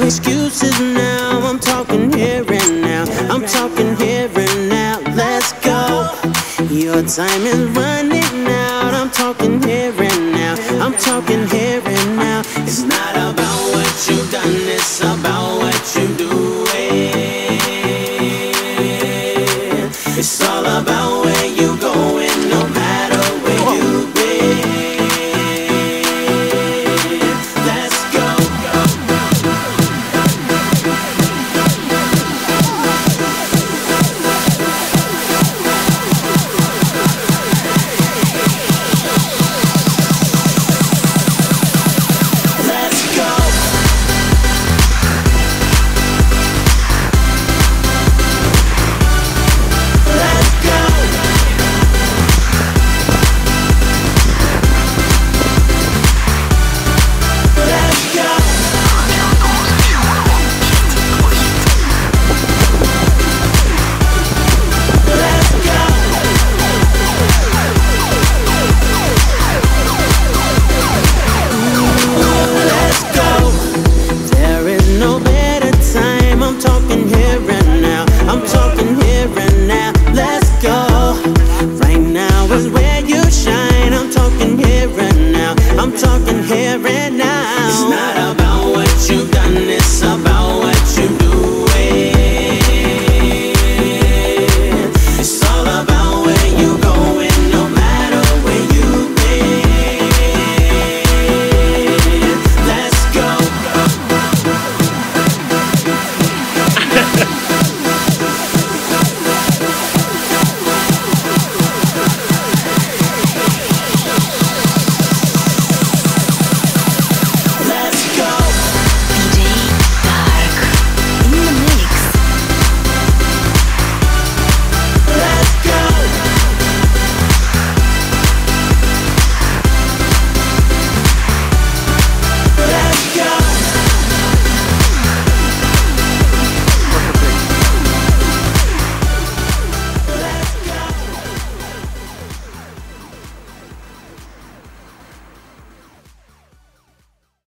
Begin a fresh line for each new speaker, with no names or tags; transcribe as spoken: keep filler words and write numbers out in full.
excuses now. I'm talking here and now. I'm talking here and now. Let's go. Your time is running out. I'm talking here and now. I'm talking here and now. It's not about what you've done, it's about